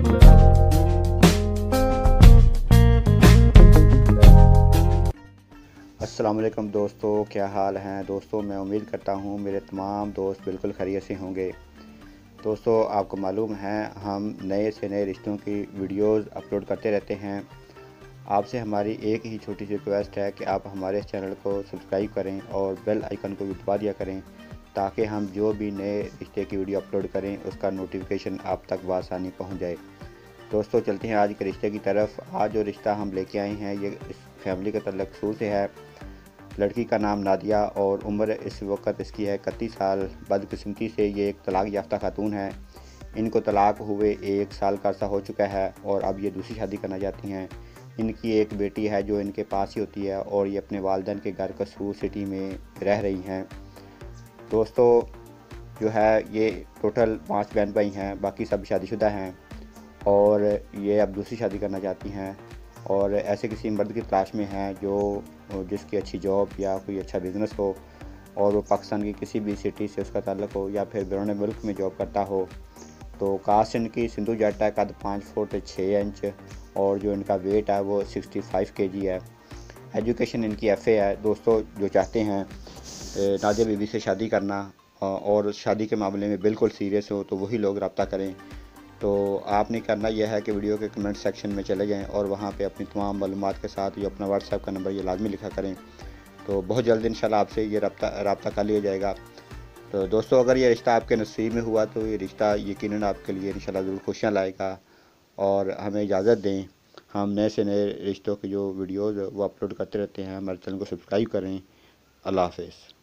अस्सलाम वालेकुम दोस्तों, क्या हाल हैं दोस्तों। मैं उम्मीद करता हूँ मेरे तमाम दोस्त बिल्कुल खैरियत से होंगे। दोस्तों, आपको मालूम है हम नए से नए रिश्तों की वीडियोस अपलोड करते रहते हैं। आपसे हमारी एक ही छोटी सी रिक्वेस्ट है कि आप हमारे इस चैनल को सब्सक्राइब करें और बेल आइकन को भी दबा दिया करें, ताकि हम जो भी नए रिश्ते की वीडियो अपलोड करें उसका नोटिफिकेशन आप तक बआसानी पहुँच जाए। दोस्तों, चलते हैं आज के रिश्ते की तरफ। आज जो रिश्ता हम लेके आए हैं ये इस फैमिली का तल्लुक सूर से है। लड़की का नाम नादिया और उम्र इस वक्त इसकी है 31 साल। बदकिस्मती से ये एक तलाक याफ्ता खातून है। इनको तलाक हुए 1 साल का अरसा हो चुका है और अब ये दूसरी शादी करना चाहती हैं। इनकी एक बेटी है जो इनके पास ही होती है और ये अपने वालिदैन के घर कसूर सिटी में रह रही हैं। दोस्तों, जो है ये टोटल 5 बहन भाई हैं, बाकी सब शादीशुदा हैं और ये अब दूसरी शादी करना चाहती हैं और ऐसे किसी मर्द की तलाश में हैं जो जिसकी अच्छी जॉब या कोई अच्छा बिज़नेस हो और वो पाकिस्तान की किसी भी सिटी से उसका ताल्लुक़ हो या फिर बैरून मुल्क में जॉब करता हो। तो कास्ट इनकी सिंधु जट है, कद 5 फुट 6 इंच और जो इनका वेट है वो 65 kg है। एजुकेशन इनकी FA है। दोस्तों, जो चाहते हैं नादिया बीबी से शादी करना और शादी के मामले में बिल्कुल सीरियस हो तो वही लोग रब्ता करें। तो आपने करना यह है कि वीडियो के कमेंट सेक्शन में चले जाएं और वहां पे अपनी तमाम मालूमात के साथ जो अपना व्हाट्सएप का नंबर ये लाजमी लिखा करें। तो बहुत जल्द इंशाल्लाह आपसे ये रब्ता कर लिया जाएगा। तो दोस्तों, अगर ये रिश्ता आपके नसीब में हुआ तो ये रिश्ता यकीनन आपके लिए इंशाल्लाह ज़रूर खुशियाँ लाएगा। और हमें इजाज़त दें, हम नए से नए रिश्तों की जो वीडियोज़ वो अपलोड करते रहते हैं। हमारे चैनल को सब्सक्राइब करें। अल्लाह हाफ़िज़।